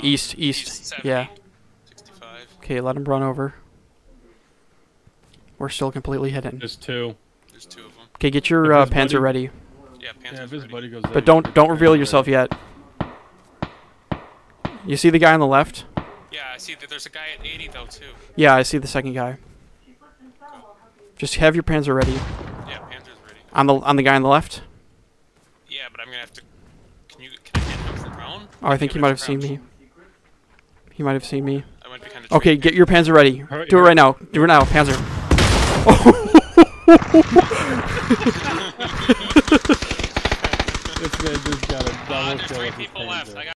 East. 70, Yeah. 65. Okay, let him run over. We're still completely hidden. There's two. There's two of them. Okay, get your If his Panzer buddy- ready. Yeah, Yeah, Panzer's if his ready. buddy goes there, But you don't get the reveal Panzer yourself ready. yet. You see the guy on the left? Yeah, I see that there's a guy at 80 though too. Yeah, I see the second guy. Just have your Panzer ready. Yeah, Panzer's ready. On the guy on the left? Yeah, but I'm gonna have to. Can I hit him from prone? Oh, I think he Yeah, might but have seen me. He might have seen me. I might be kind of. Okay, get your Panzer ready. Hurry, Do it hurry. right now. Do it now, Panzer. This man just got a double There's kill 3 with his people left. Panzer. I got